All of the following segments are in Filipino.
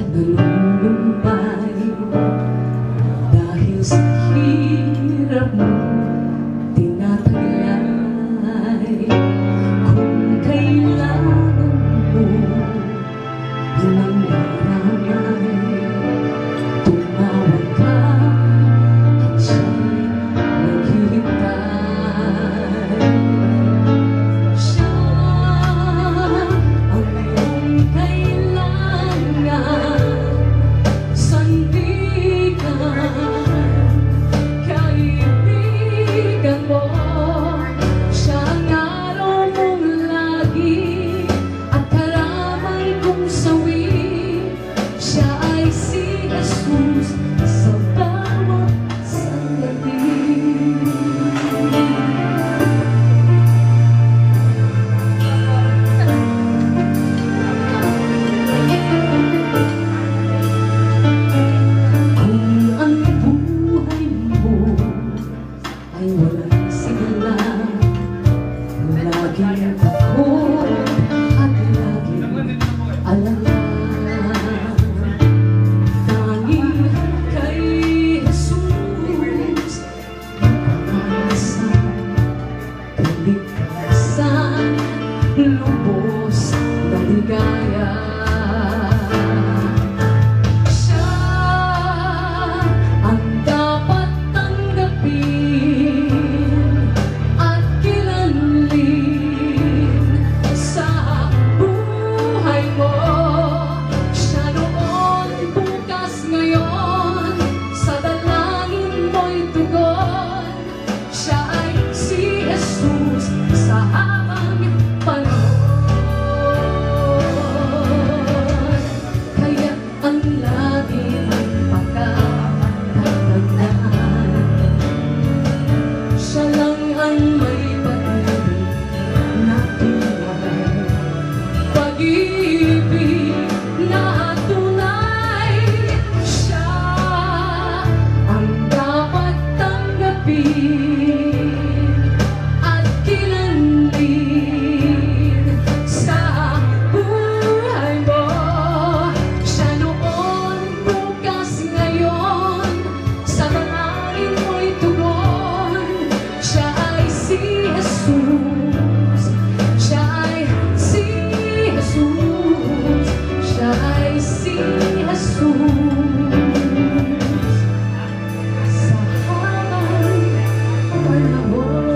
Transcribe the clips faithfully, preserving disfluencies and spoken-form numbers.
nalulumpay dahil sa hirap mo tinataglay. Kung kailangan mo ng maramay, tumawag ka at siya'y naghihintay. Siya ang iyong kailangan, sandigan, kaibigan mo. Siya ang araw mong lagi at karamay kong sawi. Siya ay si Jesus sa bawat sandali. Kung ang buhay mo ay walang sigla, laging ako at laging alala. Tanging kay Jesus mapapasa, kaligtasan, lubos na ligaya. Siya ang dapat tanggapin at kilanlin sa buhay mo. Siya noon, bukas, ngayon, sa dalangin mo'y tugon. Siya ay si Jesus sa habang panahon. Kaya ang laging pagkakatandaan, siya lang ang may pag-ibig na tunay, pag-ibig na tunay. Siya ang dapat tanggapin at kilanlin sa buhay mo. Siya noon, bukas, ngayon, sa dalangin mo'y tugon. Siya ay si Jesus. Siya ay si Jesus. Siya ay si Jesus sa habang panahon.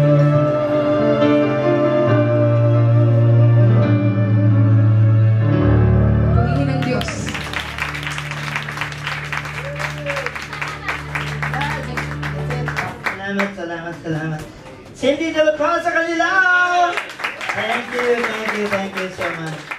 Purihin ang Diyos. Salamat, salamat, salamat. Cindy de la Cruz sa kanila! Thank you, thank you, thank you so much.